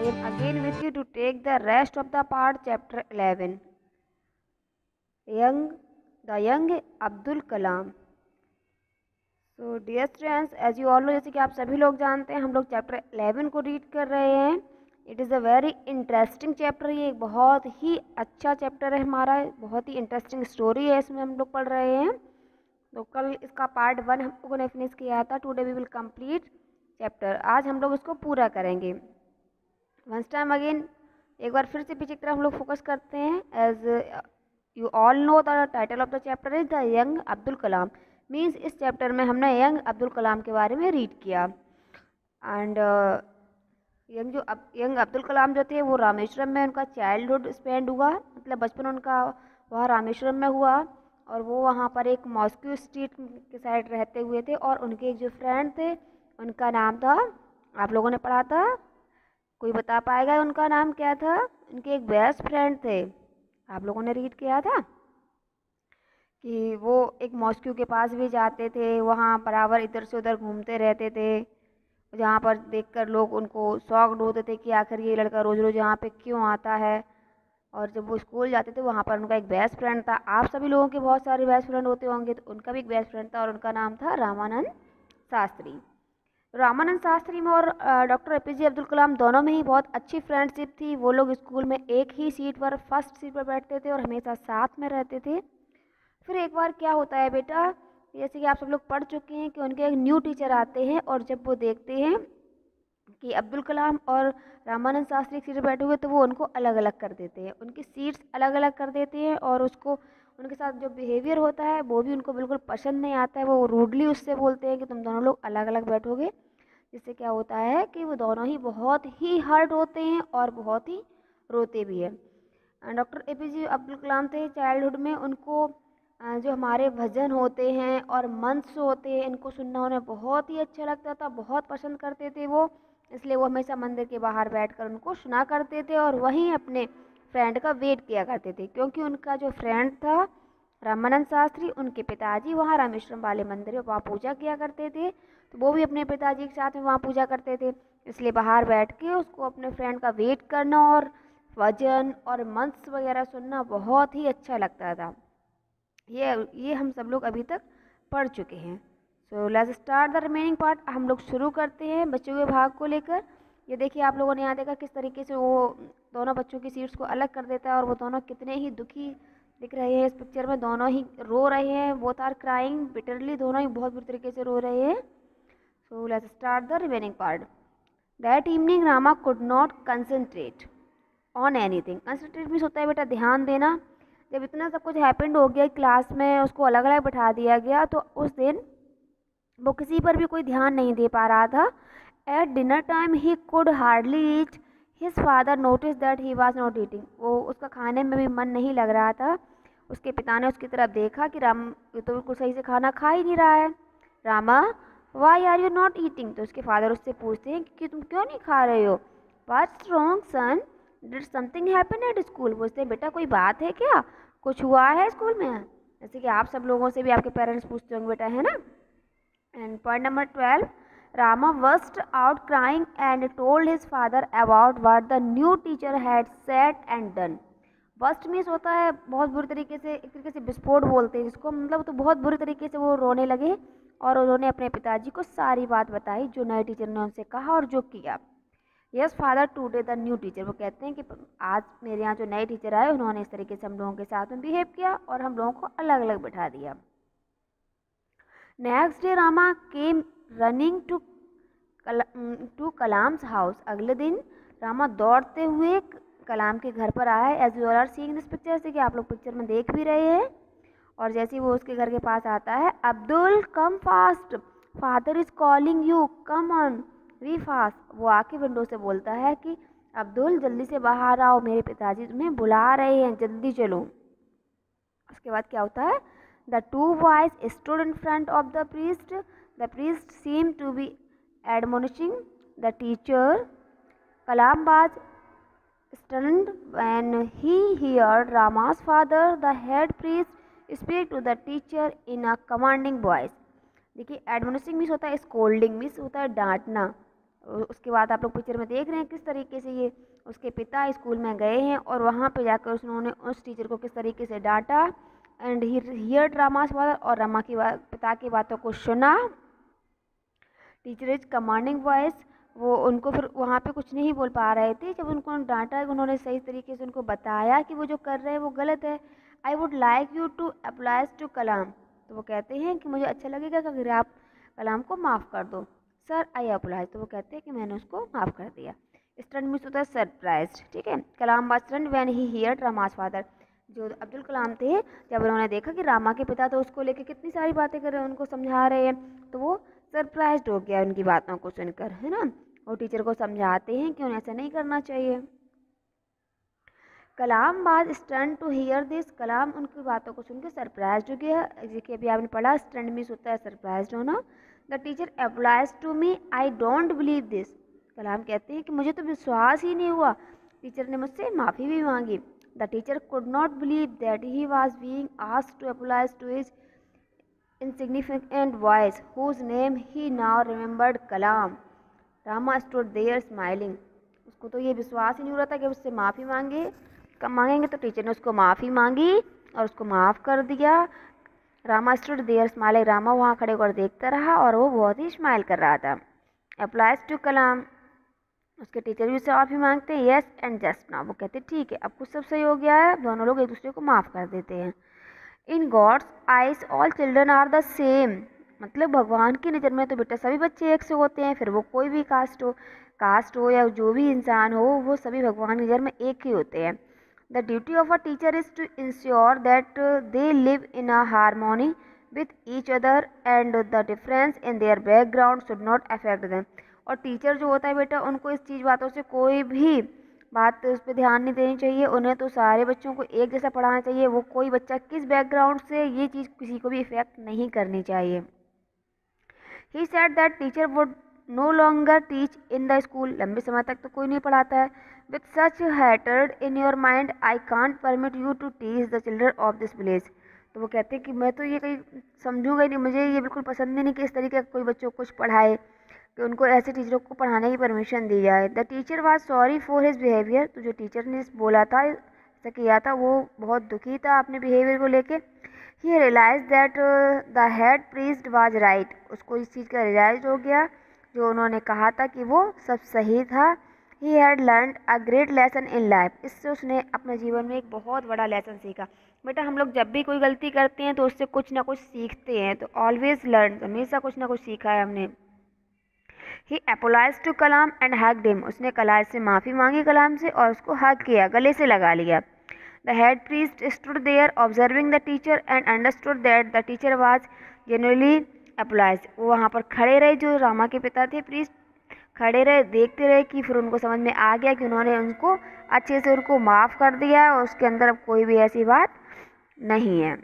am again with you to take the rest of the part chapter 11 young Abdul Kalam. So dear students, as you all know, जैसे कि आप सभी लोग जानते हैं, हम लोग चैप्टर 11 को रीड कर रहे हैं. It is a very interesting chapter. ये एक बहुत ही अच्छा चैप्टर है हमारा, बहुत ही इंटरेस्टिंग स्टोरी है इसमें हम लोग पढ़ रहे हैं. तो कल इसका पार्ट 1 हम लोगों ने फिनिश किया था. Today we will complete chapter. आज हम लोग इसको पूरा करेंगे. वंस टाइम अगेन एक बार फिर से पीछे की तरफ हम लोग फोकस करते हैं. As you all know the title of the chapter is the young Abdul Kalam. Means इस चैप्टर में हमने यंग अब्दुल कलाम के बारे में रीड किया. एंड यंग अब्दुल कलाम जो थे वो रामेश्वरम में उनका चाइल्डहुड स्पेंड हुआ, मतलब बचपन उनका वहाँ रामेश्वरम में हुआ. और वो वहाँ पर एक मॉस्को स्ट्रीट के साइड रहते हुए थे. और उनके एक जो फ्रेंड थे उनका नाम था, आप लोगों ने पढ़ा था, कोई बता पाएगा उनका नाम क्या था? उनके एक बेस्ट फ्रेंड थे, आप लोगों ने रीड किया था कि वो एक मॉस्को के पास भी जाते थे, वहाँ बराबर इधर से उधर घूमते रहते थे, जहाँ पर देखकर लोग उनको शॉक्ड होते थे कि आखिर ये लड़का रोज़ रोज़ यहाँ पे क्यों आता है. और जब वो स्कूल जाते थे वहाँ पर उनका एक बेस्ट फ्रेंड था. आप सभी लोगों के बहुत सारे बेस्ट फ्रेंड होते होंगे, तो उनका भी एक बेस्ट फ्रेंड था और उनका नाम था रामानंद शास्त्री. रामानंद शास्त्री में और डॉक्टर एपीजे अब्दुल कलाम दोनों में ही बहुत अच्छी फ्रेंडशिप थी. वो लोग स्कूल में एक ही सीट पर, फर्स्ट सीट पर बैठते थे और हमेशा साथ में रहते थे. फिर एक बार क्या होता है बेटा, जैसे कि आप सब लोग पढ़ चुके हैं कि उनके एक न्यू टीचर आते हैं और जब वो देखते हैं कि अब्दुल कलाम और रामानंद शास्त्री एक सीट पर बैठे हुए तो वो उनको अलग अलग कर देते हैं, उनकी सीट्स अलग अलग कर देते हैं. और उसको उनके साथ जो बिहेवियर होता है वो भी उनको बिल्कुल पसंद नहीं आता है. वो रूडली उससे बोलते हैं कि तुम दोनों लोग अलग अलग बैठोगे, जिससे क्या होता है कि वो दोनों ही बहुत ही हर्ट होते हैं और बहुत ही रोते भी हैं. डॉक्टर एपीजे अब्दुल कलाम थे चाइल्डहुड में, उनको जो हमारे भजन होते हैं और मंत्र होते हैं इनको सुनना उन्हें बहुत ही अच्छा लगता था, बहुत पसंद करते थे वो. इसलिए वो हमेशा मंदिर के बाहर बैठकर उनको सुना करते थे और वहीं अपने फ्रेंड का वेट किया करते थे, क्योंकि उनका जो फ्रेंड था रामानंद शास्त्री, उनके पिताजी वहाँ रामेश्वरम वाले मंदिर में वहाँ पूजा किया करते थे, तो वो भी अपने पिताजी के साथ में वहाँ पूजा करते थे. इसलिए बाहर बैठ के उसको अपने फ्रेंड का वेट करना और भजन और मंत्र वगैरह सुनना बहुत ही अच्छा लगता था. ये हम सब लोग अभी तक पढ़ चुके हैं. So let's start the remaining part. हम लोग शुरू करते हैं बच्चों के भाग को लेकर. ये देखिए आप लोगों ने यहाँ देखा किस तरीके से वो दोनों बच्चों की सीट्स को अलग कर देता है और वो दोनों कितने ही दुखी दिख रहे हैं इस पिक्चर में. दोनों ही रो रहे हैं, बोथ आर क्राइंग बिटरली, दोनों ही बहुत बुरी तरीके से रो रहे हैं. So let's start the remaining part. That evening Rama could not concentrate on anything. Concentrate means होता है बेटा ध्यान देना. जब इतना सब कुछ हैपेंड हो गया क्लास में, उसको अलग अलग बैठा दिया गया, तो उस दिन वो किसी पर भी कोई ध्यान नहीं दे पा रहा था. At dinner time he could hardly eat. His father notice that he was not eating. वो उसका खाने में भी मन नहीं लग रहा था. उसके पिता ने उसकी तरफ देखा कि राम ये तो बिल्कुल सही से खाना खा ही नहीं रहा है. Rama why are you not eating. तो उसके फादर उससे पूछते हैं कि तुम क्यों नहीं खा रहे हो. What's wrong son, did something happen at school. पूछते हैं बेटा कोई बात है क्या, कुछ हुआ है स्कूल में. जैसे कि आप सब लोगों से भी आपके पेरेंट्स पूछते होंगे बेटा, है ना. And point number 12, Rama burst out crying and told his father about what the new teacher had said and done. Burst means होता है बहुत बुरी तरीके से, एक तरीके से विस्फोट बोलते हैं जिसको, मतलब तो बहुत बुरी तरीके से वो रोने लगे और उन्होंने अपने पिताजी को सारी बात बताई जो नए टीचर ने उनसे कहा और जो किया. Yes father today the new teacher. वो कहते हैं कि आज मेरे यहाँ जो नए टीचर आए उन्होंने इस तरीके से हम लोगों के साथ में बिहेव किया और हम लोगों को अलग अलग बिठा दिया. Next day Rama came running to Kalam's house. अगले दिन रामा दौड़ते हुए कलाम के घर पर आया. As you are seeing this picture, से कि आप लोग पिक्चर में देख भी रहे हैं. और जैसे ही वो उसके घर के पास आता है, Abdul come fast, father is calling you, come on be fast. वो आके विंडो से बोलता है कि अब्दुल जल्दी से बाहर आओ, मेरे पिताजी तुम्हें बुला रहे हैं, जल्दी चलो. उसके बाद क्या होता है, the two boys stood in front of the priest. The priest seem to be admonishing the teacher. Kalam was stunned when he heard Rama's father, the head priest, speak to the teacher in a commanding voice. देखिए admonishing means होता है scolding, means होता है डांटना. उसके बाद आप लोग picture में देख रहे हैं किस तरीके से ये उसके पिता स्कूल में गए हैं और वहाँ पे जाकर उन्होंने उस टीचर को किस तरीके से डांटा। And he heard Rama's father, और रमा की पिता की बातों को सुना। टीचर इज कमांडिंग वॉइस, वो उनको फिर वहाँ पे कुछ नहीं बोल पा रहे थे। जब उनको डांटा, उन्होंने सही तरीके से उनको बताया कि वो जो कर रहे हैं वो गलत है। I would like you to apologise to Kalam, तो वो कहते हैं कि मुझे अच्छा लगेगा कि अगर आप कलाम को माफ़ कर दो। सर आई अप्लाइज, तो वो कहते हैं कि मैंने उसको माफ़ कर दिया। स्टन मीन्स होता है सरप्राइज, ठीक है। Kalam was stun when he heard Rama's father, जो अब्दुल कलाम थे, जब उन्होंने देखा कि रामा के पिता तो उसको लेके कितनी सारी बातें कर रहे हैं, उनको समझा रहे हैं, तो वो सरप्राइज्ड हो गया उनकी बातों को सुनकर, है ना। और टीचर को समझाते हैं कि उन्हें ऐसा नहीं करना चाहिए। Kalam was stun to hear this, Kalam उनकी बातों को सुनकर सरप्राइज्ड हो गया। जैसे अभी आपने पढ़ा, स्टन मीन्स होता है सरप्राइज्ड होना। The teacher apologise to me, I don't believe this, Kalam कहते हैं कि मुझे तो विश्वास ही नहीं हुआ। टीचर ने मुझसे माफ़ी भी मांगी। The teacher could not believe that he was being asked to apologise to his insignificant voice, whose name he now remembered, Kalam. Rama stood there smiling. उसको तो ये विश्वास ही नहीं हो रहा था कि उससे माफ़ी मांगेंगे, तो टीचर ने उसको माफ़ी मांगी और उसको माफ़ कर दिया। Rama stood there smiling, Rama वहाँ खड़े होकर देखता रहा और वो बहुत ही स्माइल कर रहा था। अप्लाइज टू कलाम, उसके टीचर भी उससे माफ़ी मांगते हैं। येस एंड जस्ट नाउ, वो कहते ठीक है अब कुछ सब सही हो गया है, दोनों लोग एक दूसरे को माफ़ कर देते हैं। In God's eyes all children are the same, मतलब भगवान की नज़र में तो बेटा सभी बच्चे एक से होते हैं, फिर वो कोई भी कास्ट हो या जो भी इंसान हो, वो सभी भगवान की नज़र में एक ही होते हैं। The duty of a teacher is to ensure that they live in a harmony with each other and the difference in their background should not affect them. और टीचर जो होता है बेटा, उनको इस चीज़ बातों से कोई भी बात उस पर ध्यान नहीं देनी चाहिए। उन्हें तो सारे बच्चों को एक जैसा पढ़ाना चाहिए, वो कोई बच्चा किस बैकग्राउंड से, ये चीज़ किसी को भी इफेक्ट नहीं करनी चाहिए। He said that teacher would no longer teach in the school, लंबे समय तक तो कोई नहीं पढ़ाता है। With such hatred in your mind I can't permit you to teach the children of this village, तो वो कहते हैं कि मैं तो ये कहीं समझूंगा ही नहीं, मुझे ये बिल्कुल पसंद ही नहीं कि इस तरीके का कोई बच्चों को कुछ पढ़ाए, कि उनको ऐसे टीचरों को पढ़ाने की परमिशन दी जाए। The teacher was sorry for his behaviour, तो जो टीचर ने बोला था, ऐसा किया था, वो बहुत दुखी था अपने बिहेवियर को लेके। He realise that the head priest was right, उसको इस चीज़ का रियलाइज हो गया, जो उन्होंने कहा था कि वो सब सही था। He had learn a great lesson in life, इससे उसने अपने जीवन में एक बहुत बड़ा लेसन सीखा। बेटा हम लोग जब भी कोई गलती करते हैं तो उससे कुछ ना कुछ सीखते हैं, तो ऑलवेज लर्न, हमेशा कुछ ना कुछ सीखा है हमने। He apologise to Kalam and hugged him, उसने कलाम से माफ़ी मांगी, कलाम से, और उसको हग किया, गले से लगा लिया। The head priest stood there observing the teacher and understood that the teacher was genuinely apologise, वो वहाँ पर खड़े रहे, जो रामा के पिता थे प्रीस्ट, खड़े रहे, देखते रहे, कि फिर उनको समझ में आ गया कि उन्होंने उनको अच्छे से उनको माफ़ कर दिया और उसके अंदर अब कोई भी ऐसी बात नहीं है।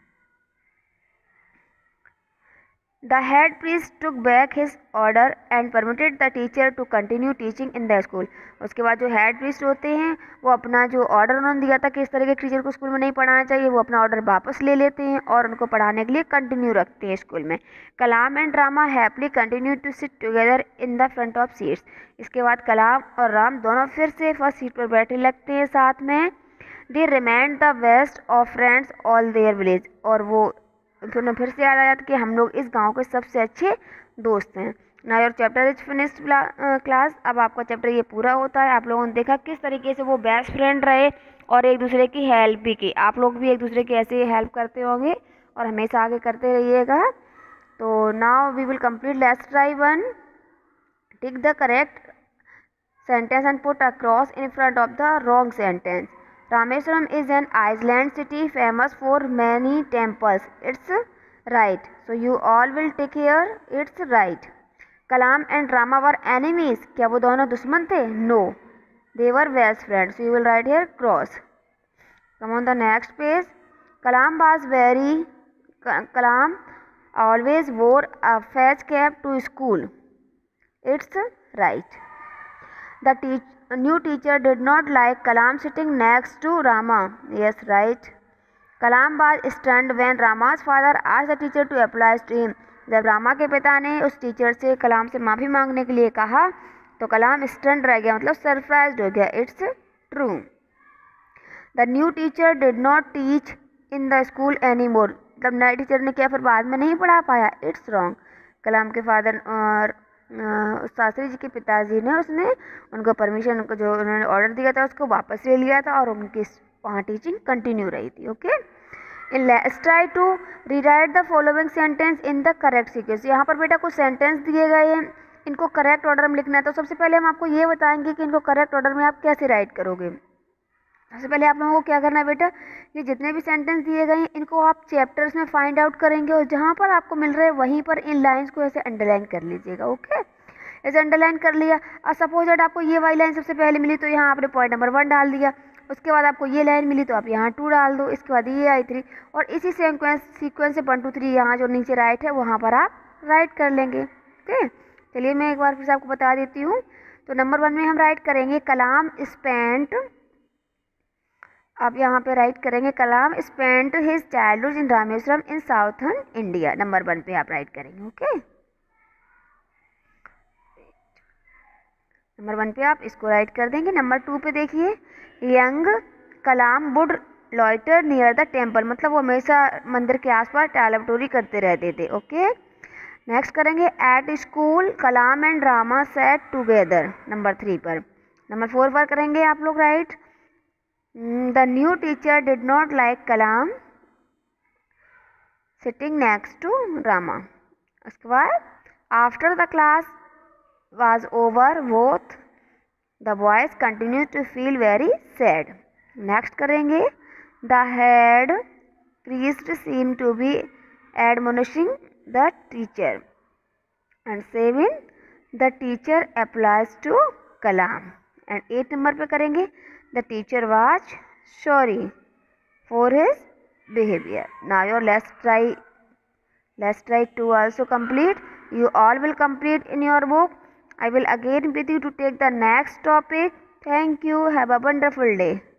The head priest took back his order and permitted the teacher to continue teaching in the school. उसके बाद जो हेड प्रीस्ट होते हैं, वो अपना जो ऑर्डर उन्होंने दिया था कि इस तरह के टीचर को स्कूल में नहीं पढ़ाना चाहिए, वो अपना ऑर्डर वापस ले लेते हैं और उनको पढ़ाने के लिए कंटिन्यू रखते हैं स्कूल में। Kalam and Rama happily continue to sit together in the front of seats, इसके बाद कलाम और राम दोनों फिर से फर्स्ट सीट पर बैठे लगते हैं साथ में। They remained the best of friends all their village, और वो फिर से याद आ जाता कि हम लोग इस गांव के सबसे अच्छे दोस्त हैं। Now your chapter is finished class, अब आपका चैप्टर ये पूरा होता है। आप लोगों ने देखा किस तरीके से वो बेस्ट फ्रेंड रहे और एक दूसरे की हेल्प भी की। आप लोग भी एक दूसरे की ऐसे हेल्प करते होंगे और हमेशा आगे करते रहिएगा। तो now we will complete let's try 1, tick the correct sentence and put a cross in front of the wrong sentence. Rameswaram is an island city famous for many temples. It's right. So you all will tick here. It's right. Kalam and Rama were enemies. क्या वो दोनों दुश्मन थे? No. They were best friends. So you will write here cross. Come on the next page. Kalam always wore a fez cap to school. It's right. The new teacher did not like Kalam sitting next to Rama. Yes, right. Kalam was stunned when Rama's father asked the teacher to apply to him. जब रामा के पिता ने उस teacher से कलाम से माफ़ी मांगने के लिए कहा तो कलाम स्टन्ड रह गया, मतलब सरप्राइज्ड हो गया। It's true. The new teacher did not teach in the school any more, मतलब नए टीचर ने क्या फिर बाद में नहीं पढ़ा पाया। It's wrong. कलाम के फादर और शास्त्री जी के पिताजी ने उनको परमिशन, उनको जो उन्होंने ऑर्डर दिया था उसको वापस ले लिया था और उनकी वहाँ टीचिंग कंटिन्यू रही थी। Okay, let's try to rewrite the following sentence in the correct sequence. यहाँ पर बेटा कुछ सेंटेंस दिए गए हैं, इनको करेक्ट ऑर्डर में लिखना है। तो सबसे पहले हम आपको ये बताएंगे कि इनको करेक्ट ऑर्डर में आप कैसे राइट करोगे। सबसे पहले आप लोगों को क्या करना है बेटा, ये जितने भी सेंटेंस दिए गए हैं इनको आप चैप्टर्स में फाइंड आउट करेंगे और जहाँ पर आपको मिल रहे हैं वहीं पर इन लाइंस को ऐसे अंडरलाइन कर लीजिएगा। ओके, ऐसे अंडरलाइन कर लिया। और सपोज दैट आपको ये वाली लाइन सबसे पहले मिली तो यहाँ आपने पॉइंट नंबर 1 डाल दिया। उसके बाद आपको ये लाइन मिली तो आप यहाँ 2 डाल दो। इसके बाद ये आई 3 और इसी सीक्वेंस से 1 2 3 यहाँ जो नीचे राइट है वहाँ पर आप राइट कर लेंगे। ओके, चलिए मैं एक बार फिर से आपको बता देती हूँ। तो नंबर 1 में हम राइट करेंगे कलाम स्पेंट, आप यहाँ पे राइट करेंगे Kalam spent his childhood in Rameswaram in southern India. Number 1 पे आप राइट करेंगे। ओके, नंबर 1 पे आप इसको राइट कर देंगे। नंबर 2 पे देखिए, young Kalam would loiter near the temple, मतलब वो हमेशा मंदिर के आसपास टालमटोरी करते रहते थे। ओके, नेक्स्ट करेंगे at school Kalam and Rama sat together. Number 3 पर। नंबर 4 पर करेंगे आप लोग right, the new teacher did not like Kalam sitting next to Rama. उसके बाद after the class was over, both the boys continued to feel very sad. Next करेंगे, the head priest seemed to be admonishing the teacher and saying the teacher applies to Kalam. And 8 number पे करेंगे, the teacher was sorry for his behavior. Now your let's try to also complete. You all will complete in your book. I will again with you to take the next topic. Thank you. Have a wonderful day.